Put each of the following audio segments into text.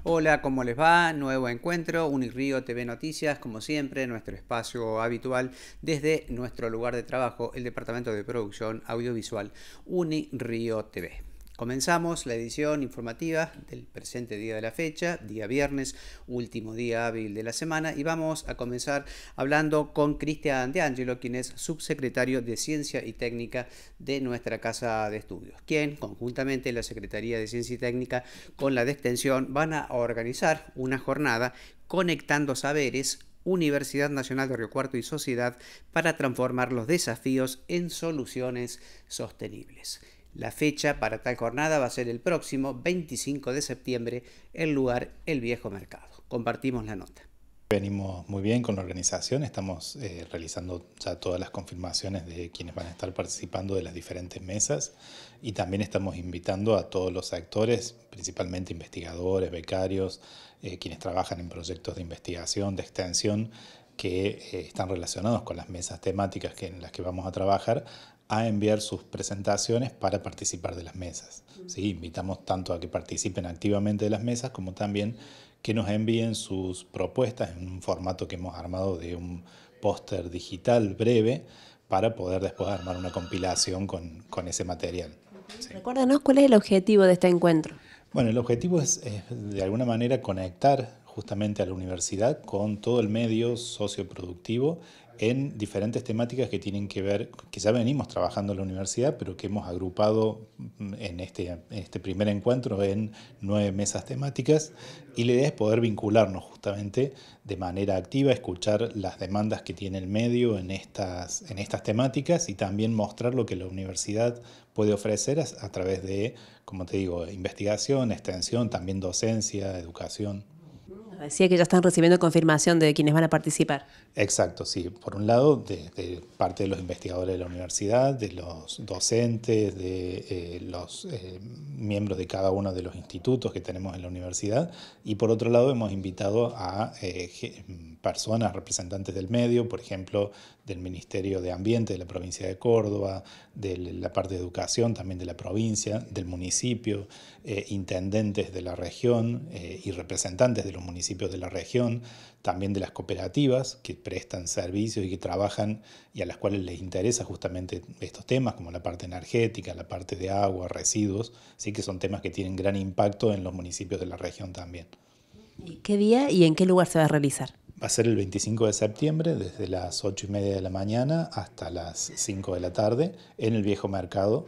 Hola, ¿cómo les va? Nuevo encuentro, Unirío TV Noticias, como siempre, nuestro espacio habitual desde nuestro lugar de trabajo, el Departamento de Producción Audiovisual Unirío TV. Comenzamos la edición informativa del presente día de la fecha, día viernes, último día hábil de la semana, y vamos a comenzar hablando con Cristian De Angelo, quien es subsecretario de Ciencia y Técnica de nuestra Casa de Estudios, quien conjuntamente la Secretaría de Ciencia y Técnica con la de Extensión van a organizar una jornada conectando saberes, Universidad Nacional de Río Cuarto y sociedad para transformar los desafíos en soluciones sostenibles. La fecha para tal jornada va a ser el próximo 25 de septiembre, el lugar El Viejo Mercado. Compartimos la nota. Venimos muy bien con la organización, estamos realizando ya todas las confirmaciones de quienes van a estar participando de las diferentes mesas y también estamos invitando a todos los actores, principalmente investigadores, becarios, quienes trabajan en proyectos de investigación, de extensión, que están relacionados con las mesas temáticas en las que vamos a trabajar, a enviar sus presentaciones para participar de las mesas. ¿Sí? Invitamos tanto a que participen activamente de las mesas como también que nos envíen sus propuestas en un formato que hemos armado de un póster digital breve para poder después armar una compilación con ese material. Sí. Recuérdanos cuál es el objetivo de este encuentro. Bueno, el objetivo es de alguna manera conectar justamente a la universidad con todo el medio socioproductivo en diferentes temáticas que tienen que ver, que ya venimos trabajando en la universidad, pero que hemos agrupado en este primer encuentro en 9 mesas temáticas, y la idea es poder vincularnos justamente de manera activa, escuchar las demandas que tiene el medio en estas temáticas y también mostrar lo que la universidad puede ofrecer a través de, como te digo, investigación, extensión, también docencia, educación. Decía que ya están recibiendo confirmación de quienes van a participar. Exacto, sí. Por un lado, de parte de los investigadores de la universidad, de los docentes, de los miembros de cada uno de los institutos que tenemos en la universidad. Y por otro lado, hemos invitado a personas representantes del medio, por ejemplo, del Ministerio de Ambiente de la provincia de Córdoba, de la parte de educación también de la provincia, del municipio, intendentes de la región y representantes de los municipios de la región, también de las cooperativas que prestan servicios y que trabajan y a las cuales les interesa justamente estos temas, como la parte energética, la parte de agua, residuos, sí que son temas que tienen gran impacto en los municipios de la región también. ¿Y qué día y en qué lugar se va a realizar? Va a ser el 25 de septiembre, desde las 8:30 de la mañana hasta las 5 de la tarde, en el Viejo Mercado.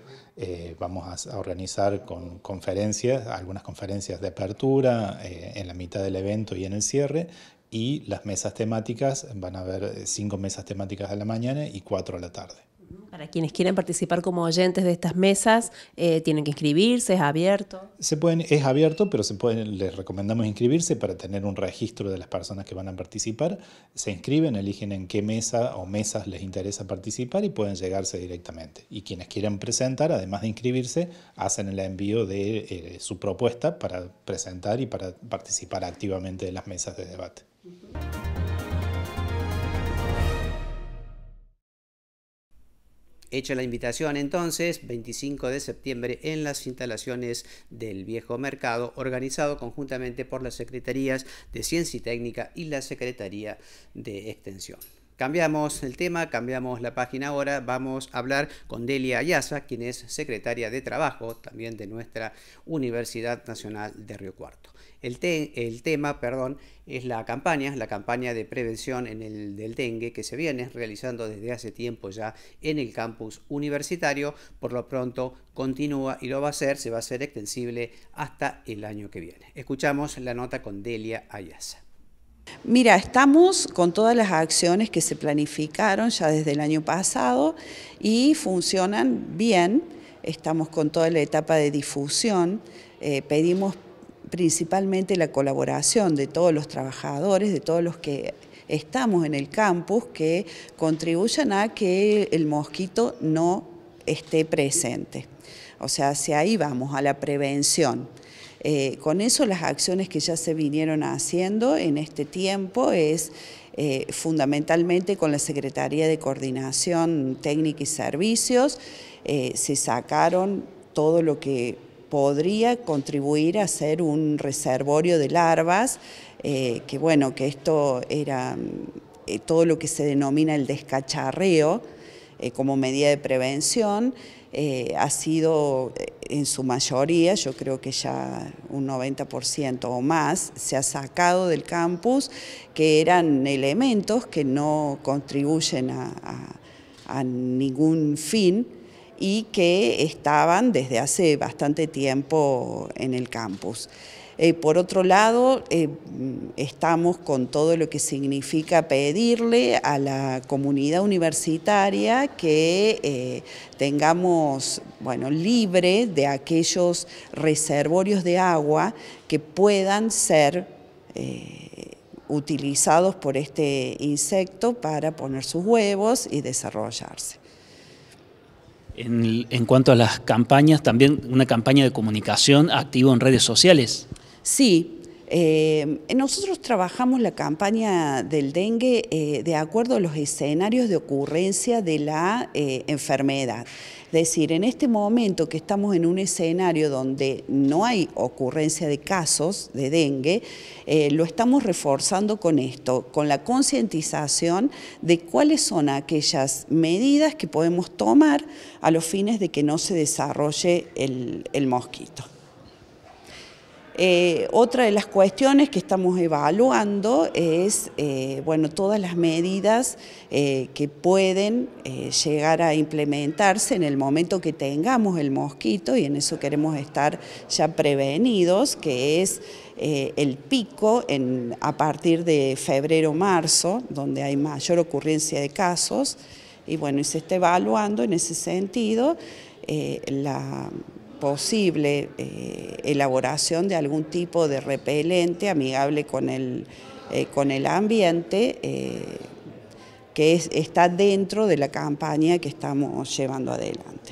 Vamos a organizar con conferencias, algunas conferencias de apertura, en la mitad del evento y en el cierre, y las mesas temáticas, van a haber 5 mesas temáticas a la mañana y 4 a la tarde. Para quienes quieran participar como oyentes de estas mesas, ¿tienen que inscribirse? ¿Es abierto? Es abierto, pero les recomendamos inscribirse para tener un registro de las personas que van a participar. Se inscriben, eligen en qué mesa o mesas les interesa participar y pueden llegarse directamente. Y quienes quieran presentar, además de inscribirse, hacen el envío de su propuesta para presentar y para participar activamente de las mesas de debate. Hecha la invitación entonces, 25 de septiembre en las instalaciones del Viejo Mercado, organizado conjuntamente por las Secretarías de Ciencia y Técnica y la Secretaría de Extensión. Cambiamos el tema, cambiamos la página ahora, vamos a hablar con Delia Ayaza, quien es secretaria de Trabajo también de nuestra Universidad Nacional de Río Cuarto. El tema es la campaña de prevención del dengue que se viene realizando desde hace tiempo ya en el campus universitario. Por lo pronto continúa y se va a hacer extensible hasta el año que viene. Escuchamos la nota con Delia Ayaza. Mira, estamos con todas las acciones que se planificaron ya desde el año pasado y funcionan bien. Estamos con toda la etapa de difusión. Pedimos principalmente la colaboración de todos los trabajadores, de todos los que estamos en el campus, que contribuyan a que el mosquito no esté presente. O sea, hacia ahí vamos, a la prevención. Con eso las acciones que ya se vinieron haciendo en este tiempo es fundamentalmente con la Secretaría de Coordinación Técnica y Servicios, se sacaron todo lo que podría contribuir a hacer un reservorio de larvas, que bueno, que esto era todo lo que se denomina el descacharreo como medida de prevención. Ha sido en su mayoría, yo creo que ya un 90% o más, se ha sacado del campus, que eran elementos que no contribuyen a ningún fin y que estaban desde hace bastante tiempo en el campus. Por otro lado, estamos con todo lo que significa pedirle a la comunidad universitaria que tengamos, bueno, libre de aquellos reservorios de agua que puedan ser utilizados por este insecto para poner sus huevos y desarrollarse. En cuanto a las campañas, también una campaña de comunicación activa en redes sociales. Sí, nosotros trabajamos la campaña del dengue de acuerdo a los escenarios de ocurrencia de la enfermedad. Es decir, en este momento que estamos en un escenario donde no hay ocurrencia de casos de dengue, lo estamos reforzando con esto, con la concientización de cuáles son aquellas medidas que podemos tomar a los fines de que no se desarrolle el mosquito. Otra de las cuestiones que estamos evaluando es bueno, todas las medidas que pueden llegar a implementarse en el momento que tengamos el mosquito, y en eso queremos estar ya prevenidos, que es el pico a partir de febrero-marzo, donde hay mayor ocurrencia de casos, y bueno, y se está evaluando en ese sentido la posible elaboración de algún tipo de repelente amigable con el ambiente que está dentro de la campaña que estamos llevando adelante.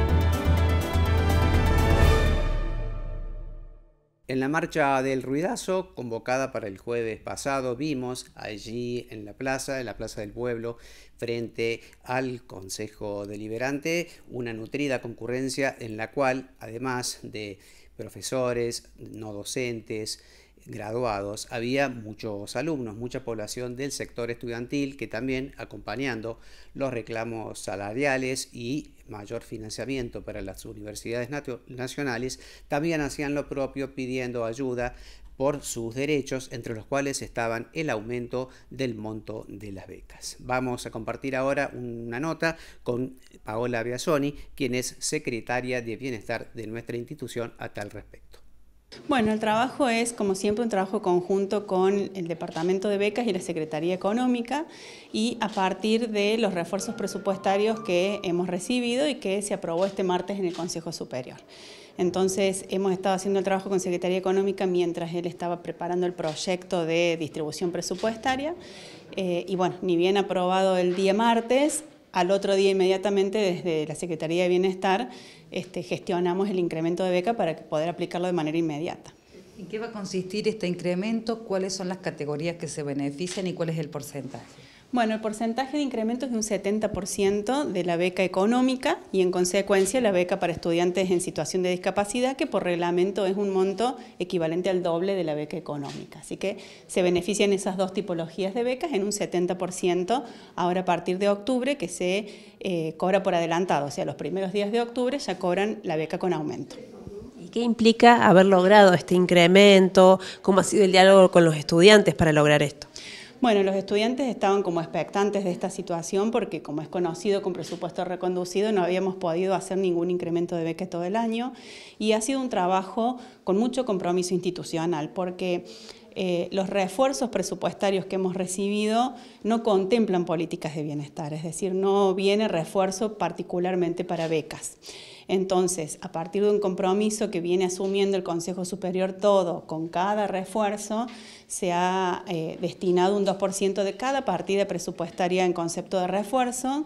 En la marcha del Ruidazo, convocada para el jueves pasado, vimos allí en la Plaza del Pueblo, frente al Consejo Deliberante, una nutrida concurrencia en la cual, además de profesores, no docentes, graduados, había muchos alumnos, mucha población del sector estudiantil que también, acompañando los reclamos salariales y mayor financiamiento para las universidades nacionales, también hacían lo propio pidiendo ayuda por sus derechos, entre los cuales estaban el aumento del monto de las becas. Vamos a compartir ahora una nota con Paola Biasoni, quien es secretaria de Bienestar de nuestra institución a tal respecto. Bueno, el trabajo es, como siempre, un trabajo conjunto con el Departamento de Becas y la Secretaría Económica, y a partir de los refuerzos presupuestarios que hemos recibido y que se aprobó este martes en el Consejo Superior. Entonces, hemos estado haciendo el trabajo con Secretaría Económica mientras él estaba preparando el proyecto de distribución presupuestaria, y bueno, ni bien aprobado el día martes, al otro día inmediatamente desde la Secretaría de Bienestar gestionamos el incremento de beca para poder aplicarlo de manera inmediata. ¿En qué va a consistir este incremento? ¿Cuáles son las categorías que se benefician y cuál es el porcentaje? Bueno, el porcentaje de incremento es de un 70% de la beca económica y en consecuencia la beca para estudiantes en situación de discapacidad, que por reglamento es un monto equivalente al doble de la beca económica. Así que se benefician esas dos tipologías de becas en un 70% ahora a partir de octubre, que se cobra por adelantado, o sea, los primeros días de octubre ya cobran la beca con aumento. ¿Y qué implica haber logrado este incremento? ¿Cómo ha sido el diálogo con los estudiantes para lograr esto? Bueno, los estudiantes estaban como expectantes de esta situación porque, como es conocido, con presupuesto reconducido no habíamos podido hacer ningún incremento de beca todo el año, y ha sido un trabajo con mucho compromiso institucional porque los refuerzos presupuestarios que hemos recibido no contemplan políticas de bienestar, es decir, no viene refuerzo particularmente para becas. Entonces, a partir de un compromiso que viene asumiendo el Consejo Superior todo, con cada refuerzo, se ha destinado un 2% de cada partida presupuestaria en concepto de refuerzo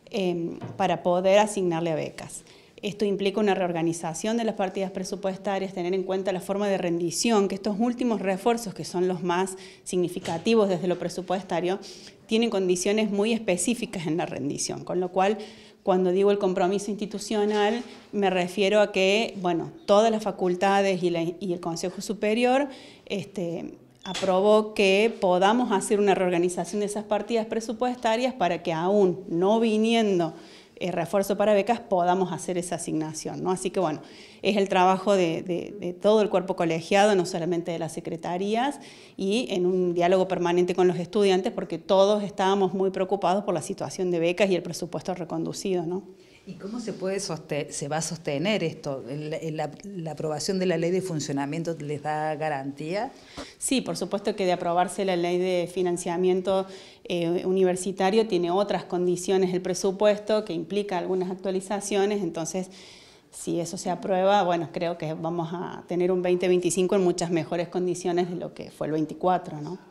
para poder asignarle a becas. Esto implica una reorganización de las partidas presupuestarias, tener en cuenta la forma de rendición, que estos últimos refuerzos, que son los más significativos desde lo presupuestario, tienen condiciones muy específicas en la rendición, con lo cual Cuando digo el compromiso institucional, me refiero a que, bueno, todas las facultades y el Consejo Superior aprobó que podamos hacer una reorganización de esas partidas presupuestarias para que aún no viniendo refuerzo para becas podamos hacer esa asignación, ¿no? Así que bueno, es el trabajo de todo el cuerpo colegiado, no solamente de las secretarías, y en un diálogo permanente con los estudiantes, porque todos estábamos muy preocupados por la situación de becas y el presupuesto reconducido, ¿no? ¿Y cómo se va a sostener esto? ¿La aprobación de la ley de funcionamiento les da garantía? Sí, por supuesto que de aprobarse la ley de financiamiento universitario tiene otras condiciones el presupuesto que implica algunas actualizaciones, entonces si eso se aprueba, bueno, creo que vamos a tener un 2025 en muchas mejores condiciones de lo que fue el 24, ¿no?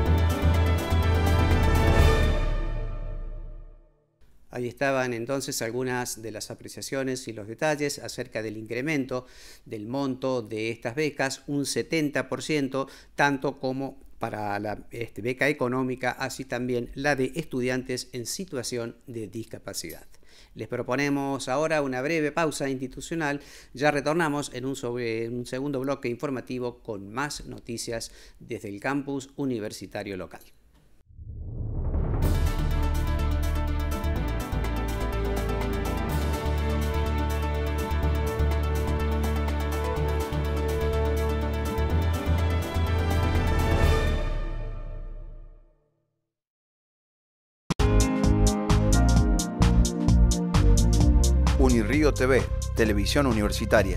Ahí estaban entonces algunas de las apreciaciones y los detalles acerca del incremento del monto de estas becas, un 70%, tanto como para la beca económica, así también la de estudiantes en situación de discapacidad. Les proponemos ahora una breve pausa institucional. Ya retornamos en un segundo bloque informativo con más noticias desde el campus universitario local. Unirrío TV, televisión universitaria.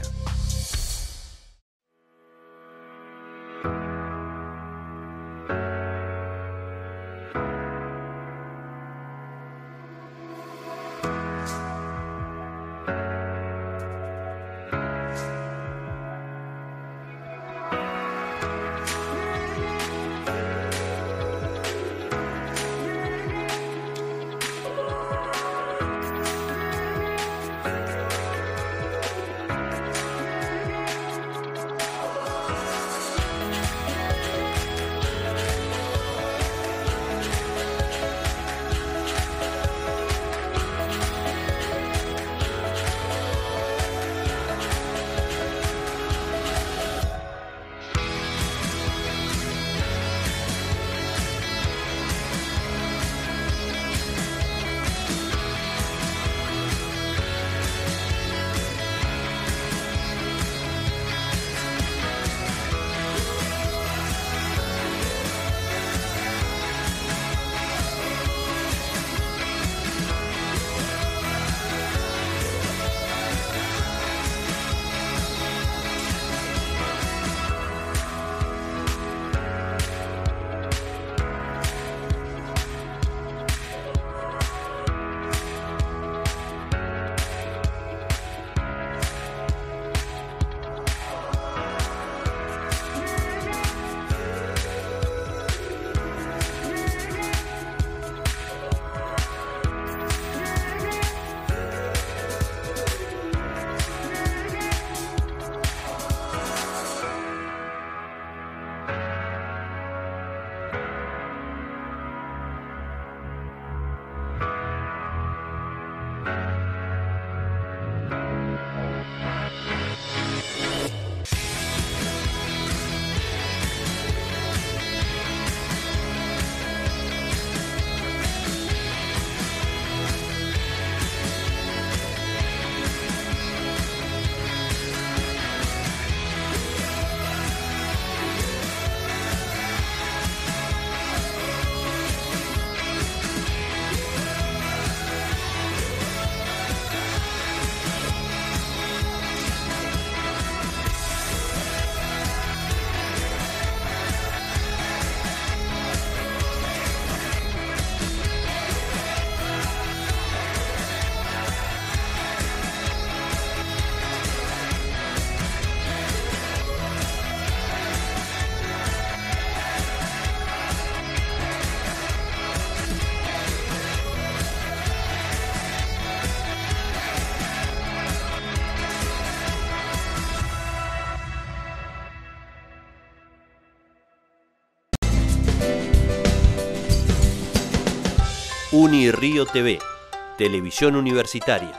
Unirrío TV, Televisión Universitaria.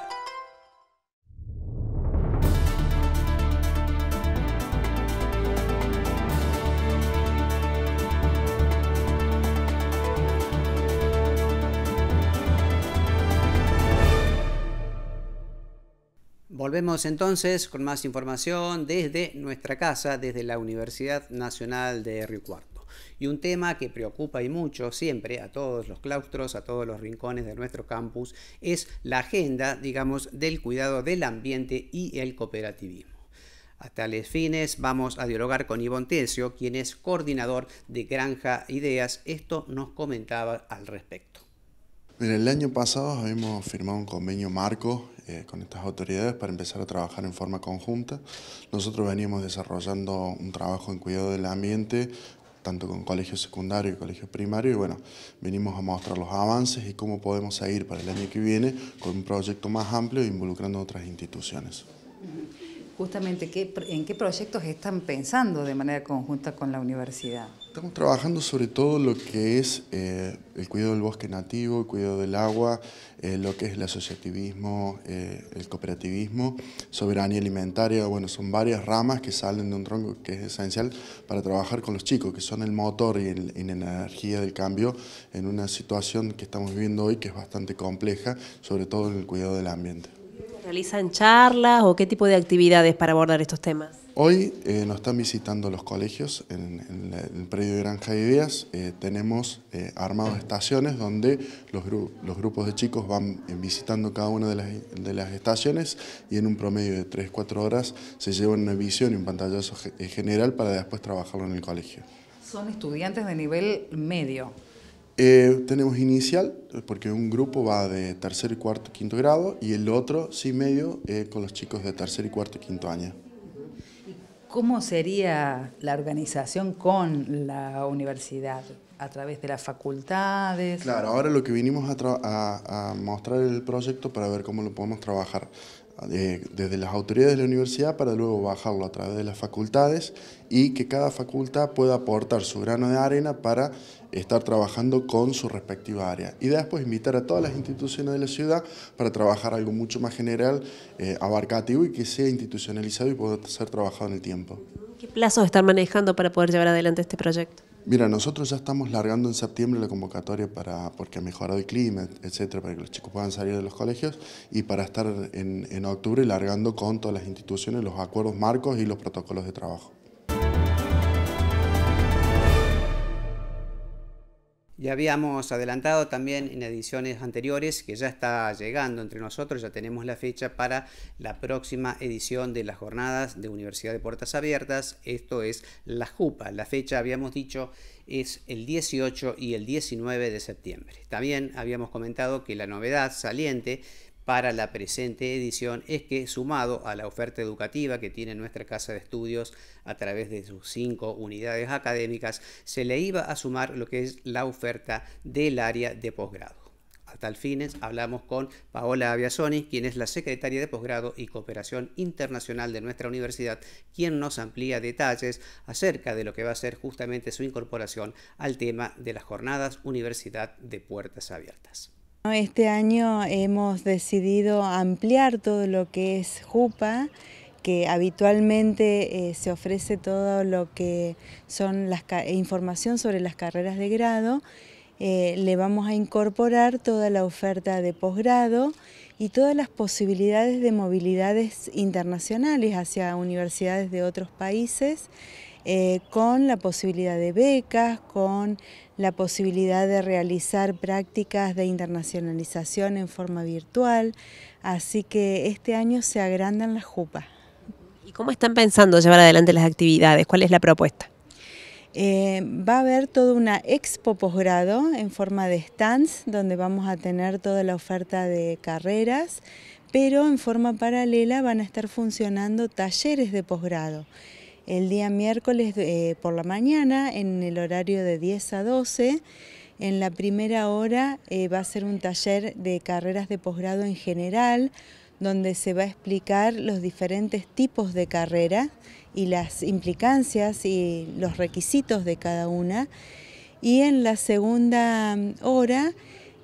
Volvemos entonces con más información desde nuestra casa, desde la Universidad Nacional de Río Cuarto. Y un tema que preocupa y mucho siempre a todos los claustros, a todos los rincones de nuestro campus, es la agenda, digamos, del cuidado del ambiente y el cooperativismo. A tales fines vamos a dialogar con Ivonne Tesio, quien es coordinador de Granja Ideas. Esto nos comentaba al respecto. Mira, el año pasado habíamos firmado un convenio marco con estas autoridades para empezar a trabajar en forma conjunta. Nosotros veníamos desarrollando un trabajo en cuidado del ambiente, tanto con colegios secundarios y colegios primarios, y bueno, venimos a mostrar los avances y cómo podemos seguir para el año que viene con un proyecto más amplio involucrando a otras instituciones. Justamente, ¿en qué proyectos están pensando de manera conjunta con la universidad? Estamos trabajando sobre todo lo que es el cuidado del bosque nativo, el cuidado del agua, lo que es el asociativismo, el cooperativismo, soberanía alimentaria. Bueno, son varias ramas que salen de un tronco que es esencial para trabajar con los chicos, que son el motor y la energía del cambio en una situación que estamos viviendo hoy que es bastante compleja, sobre todo en el cuidado del ambiente. ¿Realizan charlas o qué tipo de actividades para abordar estos temas? Hoy nos están visitando los colegios en el predio de Granja de Ideas. Tenemos armados estaciones donde los grupos de chicos van visitando cada una de las estaciones y en un promedio de 3-4 horas se llevan una visión y un pantallazo general para después trabajarlo en el colegio. ¿Son estudiantes de nivel medio? Tenemos inicial, porque un grupo va de tercer, cuarto, quinto grado y el otro, sí medio, con los chicos de tercer, cuarto y quinto año. ¿Cómo sería la organización con la universidad? ¿A través de las facultades? Claro, ahora lo que vinimos a mostrar el proyecto para ver cómo lo podemos trabajar desde las autoridades de la universidad para luego bajarlo a través de las facultades y que cada facultad pueda aportar su grano de arena para estar trabajando con su respectiva área y después invitar a todas las instituciones de la ciudad para trabajar algo mucho más general, abarcativo y que sea institucionalizado y pueda ser trabajado en el tiempo. ¿Qué plazos están manejando para poder llevar adelante este proyecto? Mira, nosotros ya estamos largando en septiembre la convocatoria porque ha mejorado el clima, etcétera, para que los chicos puedan salir de los colegios y para estar en octubre largando con todas las instituciones los acuerdos marcos y los protocolos de trabajo. Ya habíamos adelantado también en ediciones anteriores que ya está llegando entre nosotros, ya tenemos la fecha para la próxima edición de las jornadas de Universidad de Puertas Abiertas, esto es la JUPA. La fecha, habíamos dicho, es el 18 y el 19 de septiembre. También habíamos comentado que la novedad saliente para la presente edición es que, sumado a la oferta educativa que tiene nuestra casa de estudios a través de sus 5 unidades académicas, se le iba a sumar lo que es la oferta del área de posgrado. A tal fines hablamos con Paola Aviasoni, quien es la secretaria de posgrado y cooperación internacional de nuestra universidad, quien nos amplía detalles acerca de lo que va a ser justamente su incorporación al tema de las jornadas Universidad de Puertas Abiertas. Este año hemos decidido ampliar todo lo que es JUPA, que habitualmente se ofrece todo lo que son información sobre las carreras de grado. Le vamos a incorporar toda la oferta de posgrado y todas las posibilidades de movilidades internacionales hacia universidades de otros países, con la posibilidad de becas, con la posibilidad de realizar prácticas de internacionalización en forma virtual, así que este año se agrandan las JUPA. ¿Y cómo están pensando llevar adelante las actividades? ¿Cuál es la propuesta? Va a haber toda una expo posgrado en forma de stands, donde vamos a tener toda la oferta de carreras, pero en forma paralela van a estar funcionando talleres de posgrado. El día miércoles por la mañana, en el horario de 10 a 12, en la primera hora va a ser un taller de carreras de posgrado en general, donde se va a explicar los diferentes tipos de carreras y las implicancias y los requisitos de cada una. Y en la segunda hora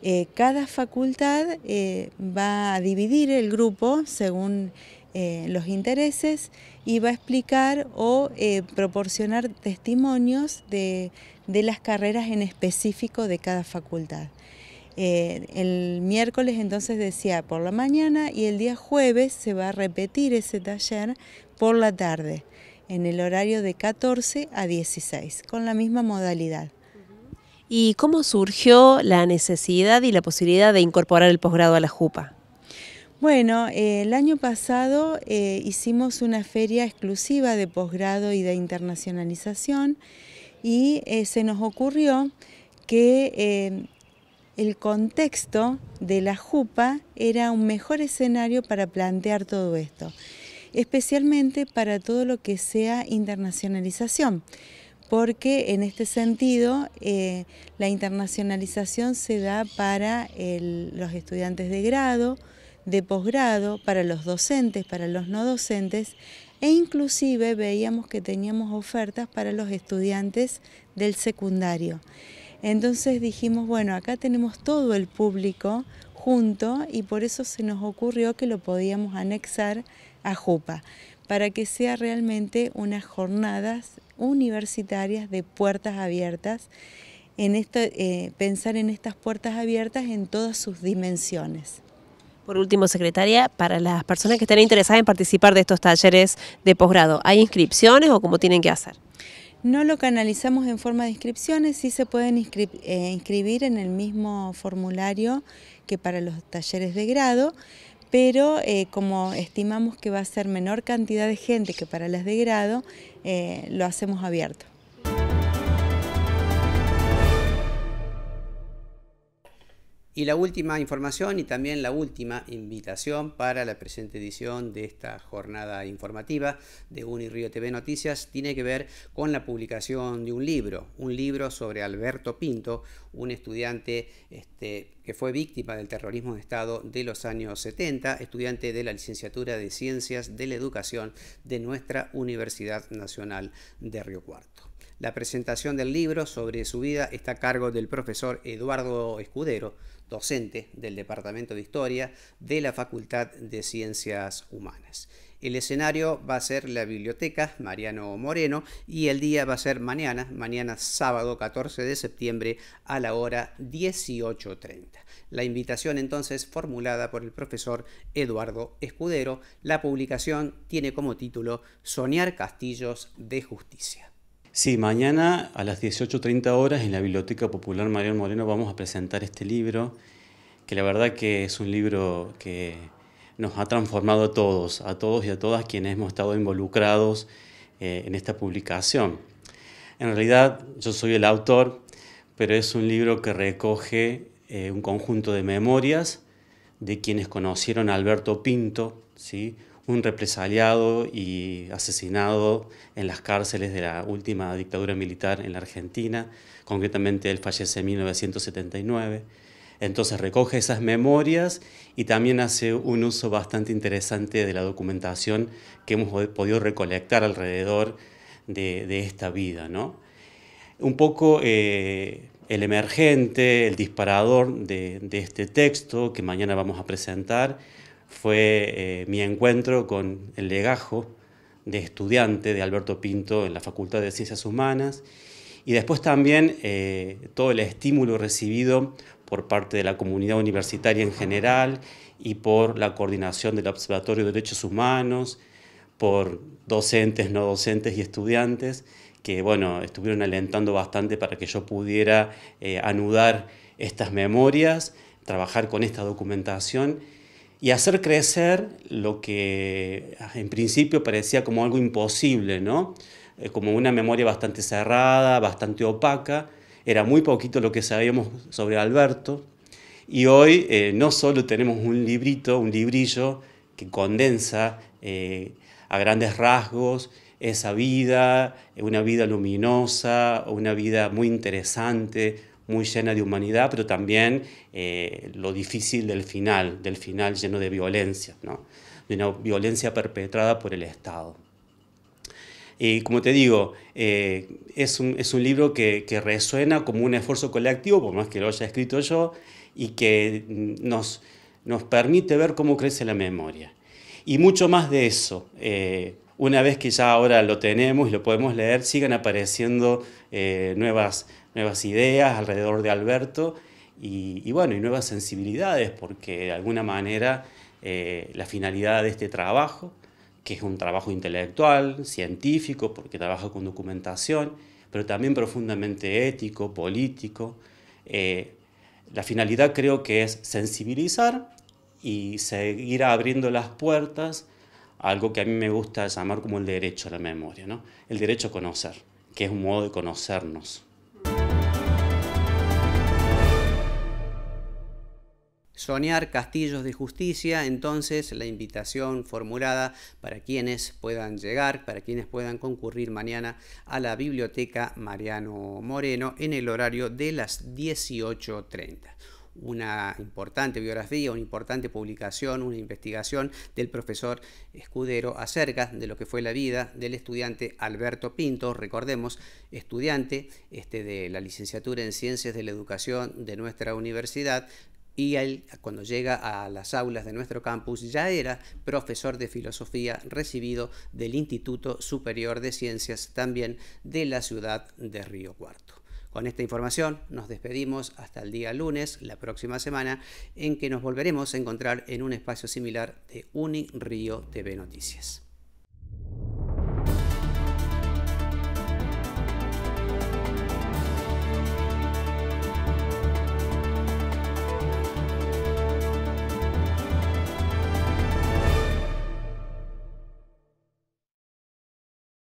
Cada facultad va a dividir el grupo según los intereses y va a explicar o proporcionar testimonios de las carreras en específico de cada facultad. El miércoles entonces decía por la mañana y el día jueves se va a repetir ese taller por la tarde, en el horario de 14 a 16, con la misma modalidad. ¿Y cómo surgió la necesidad y la posibilidad de incorporar el posgrado a la JUPA? Bueno, el año pasado hicimos una feria exclusiva de posgrado y de internacionalización y se nos ocurrió que el contexto de la JUPA era un mejor escenario para plantear todo esto, especialmente para todo lo que sea internacionalización, porque en este sentido la internacionalización se da para los estudiantes de grado, de posgrado, para los docentes, para los no docentes, e inclusive veíamos que teníamos ofertas para los estudiantes del secundario. Entonces dijimos, bueno, acá tenemos todo el público junto y por eso se nos ocurrió que lo podíamos anexar a JUPA, para que sea realmente unas jornadas universitarias de puertas abiertas, pensar en estas puertas abiertas en todas sus dimensiones. Por último, secretaria, para las personas que estén interesadas en participar de estos talleres de posgrado, ¿hay inscripciones o cómo tienen que hacer? No lo canalizamos en forma de inscripciones, sí se pueden inscribir en el mismo formulario que para los talleres de grado, pero como estimamos que va a ser menor cantidad de gente que para las de grado, lo hacemos abierto. Y la última información y también la última invitación para la presente edición de esta jornada informativa de UniRio TV Noticias tiene que ver con la publicación de un libro sobre Alberto Pinto, un estudiante que fue víctima del terrorismo de Estado de los años 70, estudiante de la licenciatura de Ciencias de la Educación de nuestra Universidad Nacional de Río Cuarto. La presentación del libro sobre su vida está a cargo del profesor Eduardo Escudero, docente del Departamento de Historia de la Facultad de Ciencias Humanas. El escenario va a ser la Biblioteca Mariano Moreno y el día va a ser mañana sábado 14 de septiembre a la hora 18:30. La invitación entonces formulada por el profesor Eduardo Escudero. La publicación tiene como título Soñar Castillos de Justicia. Sí, mañana a las 18:30 horas en la Biblioteca Popular Mariano Moreno vamos a presentar este libro, que la verdad que es un libro que nos ha transformado a todos y a todas quienes hemos estado involucrados en esta publicación. En realidad yo soy el autor, pero es un libro que recoge un conjunto de memorias de quienes conocieron a Alberto Pinto, ¿sí?, un represaliado y asesinado en las cárceles de la última dictadura militar en la Argentina. Concretamente él fallece en 1979. Entonces recoge esas memorias y también hace un uso bastante interesante de la documentación que hemos podido recolectar alrededor de esta vida, ¿no? Un poco el emergente, el disparador de este texto que mañana vamos a presentar fue mi encuentro con el legajo de estudiante de Alberto Pinto en la Facultad de Ciencias Humanas y después también todo el estímulo recibido por parte de la comunidad universitaria en general y por la coordinación del Observatorio de Derechos Humanos, por docentes, no docentes y estudiantes que bueno, estuvieron alentando bastante para que yo pudiera anudar estas memorias, trabajar con esta documentación y hacer crecer lo que en principio parecía como algo imposible, ¿no? Como una memoria bastante cerrada, bastante opaca. Era muy poquito lo que sabíamos sobre Alberto. Y hoy no solo tenemos un librito, un librillo que condensa a grandes rasgos esa vida, una vida luminosa, una vida muy interesante, muy llena de humanidad, pero también lo difícil del final lleno de violencia, ¿no? De una violencia perpetrada por el Estado. Y como te digo, es un libro que resuena como un esfuerzo colectivo, por más que lo haya escrito yo, y que nos permite ver cómo crece la memoria. Y mucho más de eso. Una vez que ya ahora lo tenemos y lo podemos leer, sigan apareciendo nuevas ideas alrededor de Alberto y nuevas sensibilidades, porque de alguna manera la finalidad de este trabajo, que es un trabajo intelectual, científico, porque trabaja con documentación, pero también profundamente ético, político, la finalidad creo que es sensibilizar y seguir abriendo las puertas a algo que a mí me gusta llamar como el derecho a la memoria, ¿no? El derecho a conocer, que es un modo de conocernos. Soñar castillos de justicia, entonces la invitación formulada para quienes puedan llegar, para quienes puedan concurrir mañana a la Biblioteca Mariano Moreno en el horario de las 18:30. Una importante biografía, una importante publicación, una investigación del profesor Escudero acerca de lo que fue la vida del estudiante Alberto Pinto, recordemos, estudiante de la licenciatura en Ciencias de la Educación de nuestra universidad, y él, cuando llega a las aulas de nuestro campus, ya era profesor de filosofía recibido del Instituto Superior de Ciencias, también de la ciudad de Río Cuarto. Con esta información nos despedimos hasta el día lunes, la próxima semana, en que nos volveremos a encontrar en un espacio similar de UniRio TV Noticias.